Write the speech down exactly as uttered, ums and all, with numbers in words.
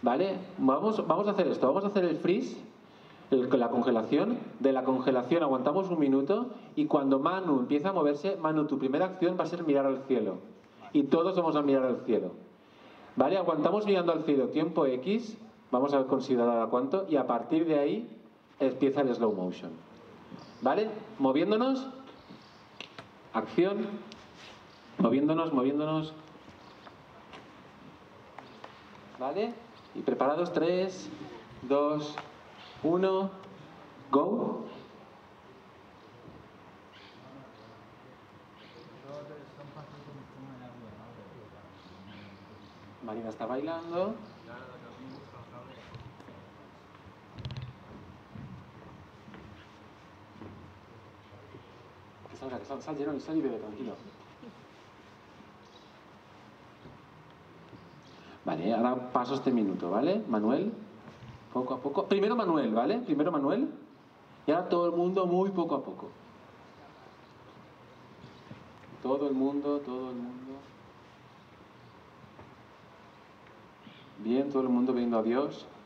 ¿Vale? Vamos, vamos a hacer esto. Vamos a hacer el freeze, el, la congelación. De la congelación aguantamos un minuto y cuando Manu empieza a moverse, Manu, tu primera acción va a ser mirar al cielo. Y todos vamos a mirar al cielo. ¿Vale? Aguantamos mirando al cielo tiempo X, vamos a considerar a cuánto, y a partir de ahí empieza el slow motion. ¿Vale? Moviéndonos. Acción. Moviéndonos, moviéndonos. ¿Vale? Y preparados, tres, dos, uno, go. Marina está bailando. Que salga, que salga, sal, Jerón, sal y bebe, tranquilo. Vale, ahora paso este minuto, ¿vale? Manuel, poco a poco. Primero Manuel, ¿vale? Primero Manuel. Y ahora todo el mundo muy poco a poco. Todo el mundo, todo el mundo. Bien, todo el mundo viendo a Dios.